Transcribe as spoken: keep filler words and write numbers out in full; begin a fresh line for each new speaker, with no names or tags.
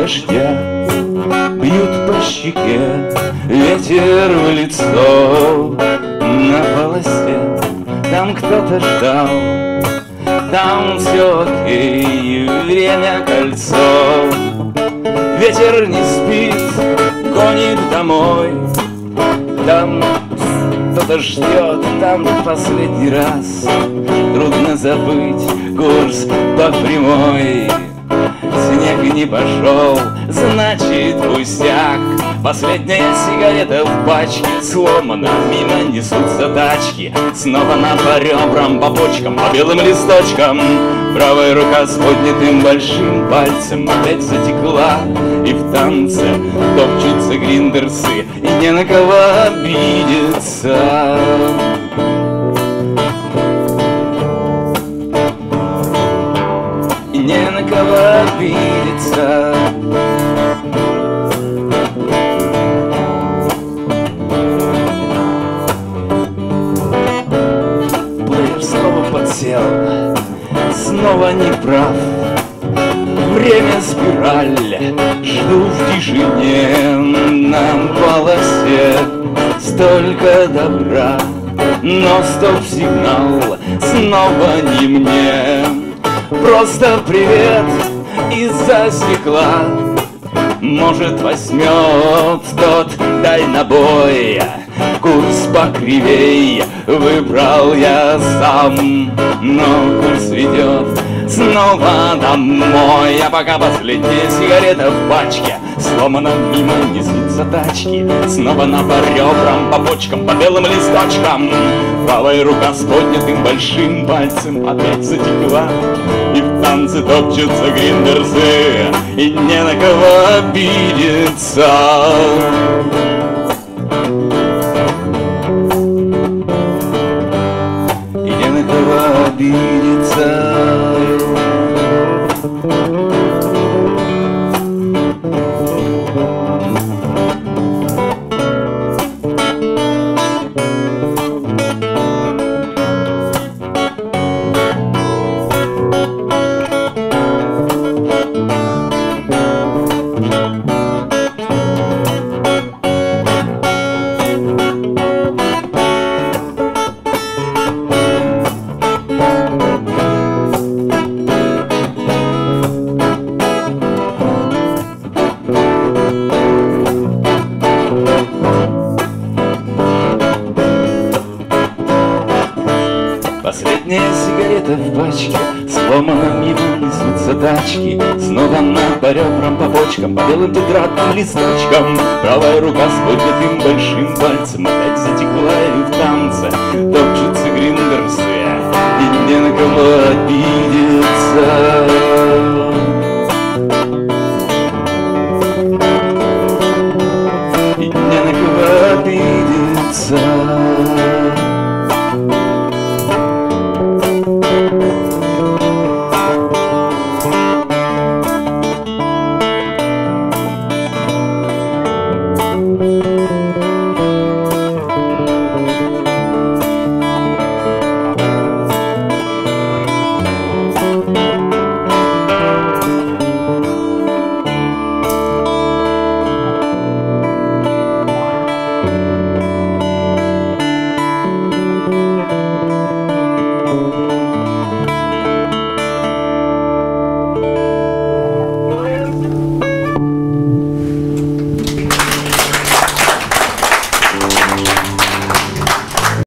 дождя бьют по щеке, ветер в лицо. На полосе там кто-то ждал, там все окей, время кольцо. Ветер не спит, гонит домой, там кто-то ждет, там последний раз. Трудно забыть курс по прямой. Снег не пошел, значит пустяк. Последняя сигарета в пачке сломана, мимо несутся тачки. Снова на по ребрам, по почкам, по белым листочкам. Правая рука с поднятым большим пальцем опять затекла, и в танце топчутся гриндерсы, и не на кого обидеться. И не на кого обидеться. Плеер снова подсел, снова не прав. Время спираль, жду в тишине. На полосе столько добра, но стоп-сигнал снова не мне. Просто привет из-за стекла. Может, возьмет тот дальнобой. Курс покривей выбрал я сам, но курс ведет снова домой. А пока последняя сигарета в пачке сломана, мимо несутся тачки. Снова на по ребрам, по почкам, по белым листочкам. Правая рука с поднятым большим пальцем опять затекла, и в танце топчутся гриндерсы, и не на кого обидеться. И не на кого обидеться. Последняя сигарета в пачке сломана, мимо несутся тачки. Снова на по ребрам, по почкам, по белым тетрадным листочкам. Правая рука с поднятым большим пальцем опять затекла, и в танце топчутся гриндерсы, и не на кого обидеться. И не на кого обидеться.